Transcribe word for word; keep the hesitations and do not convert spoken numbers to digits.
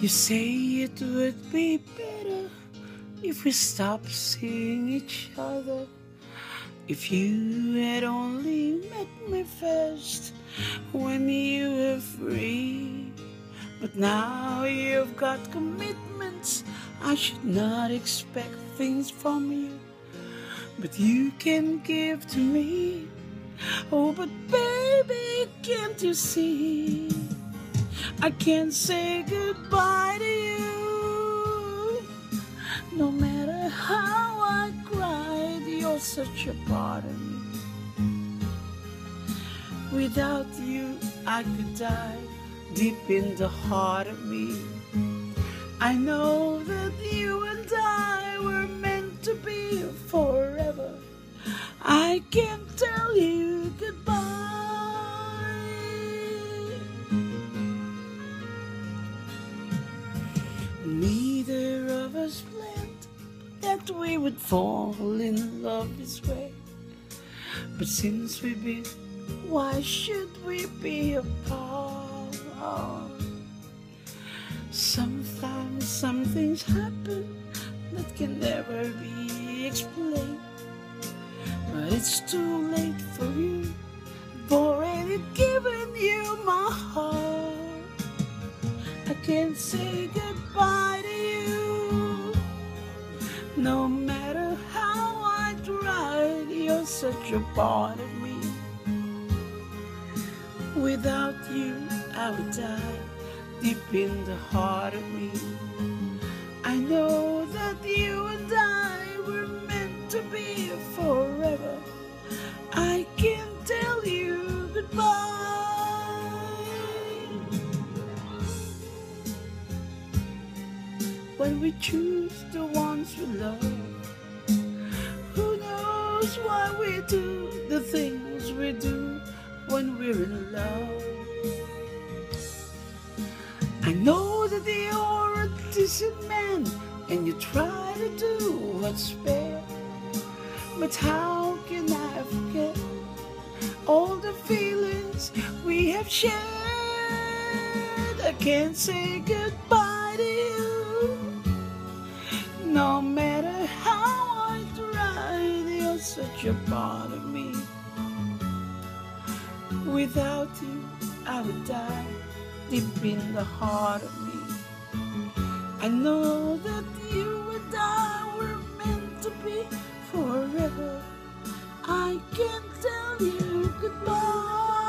You say it would be better if we stopped seeing each other. If you had only met me first when you were free. But now you've got commitments, I should not expect things from you, but you can give to me. Oh, but baby, can't you see? I can't say goodbye to you. No matter how I cried, you're such a part of me. Without you, I could die deep in the heart of me. I know that you and I were meant to be forever. I can't tell you goodbye. Neither of us planned that we would fall in love this way. But since we've been, why should we be apart? Sometimes some things happen that can never be explained. But it's too late for you. I've already given you my heart. I can't say goodbye to you. No matter how I tried, you're such a part of me. Without you, I would die deep in the heart of me. I know that you and I were meant to be forever. I can't tell you goodbye. When we choose the ones we love, who knows why we do the things we do when we're in love. I know that you're a decent man and you try to do what's fair, but how can I forget all the feelings we have shared? I can't say goodbye to you. No matter how I try, you're such a part of me. Without you, I would die deep in the heart of me. I know that you and I were meant to be forever. I can't tell you goodbye.